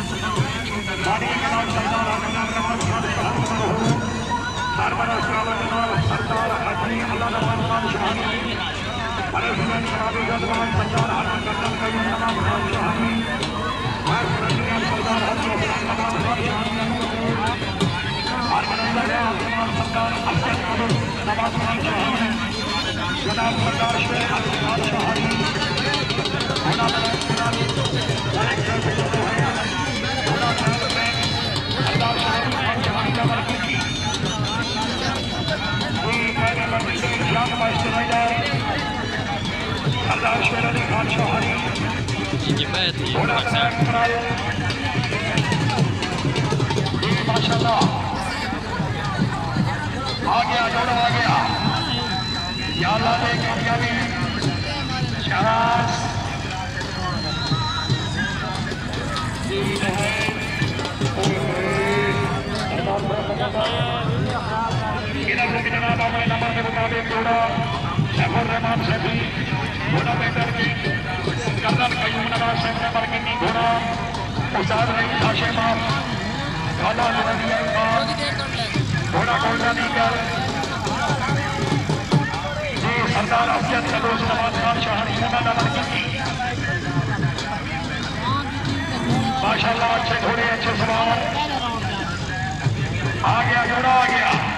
माशाल्लाह आ गया, जोड़ा आ गया। या अल्लाह ने कामयाबी शाबाश नंबर के मुताबिक जोड़ा शैफुर रहमान शैफी घोड़ा बेहतर की कर्नल कयूम नवाज शैफ नंबर की घोड़ा उस्ताद रईस हाशिम काला घोड़ा गोल्डन ईगल जी सरदार अफजल सदोस नवाज खान शाहनी नंबर की माशाल्लाह अच्छे घोड़े अच्छे सवार आ गया, जोड़ा आ गया।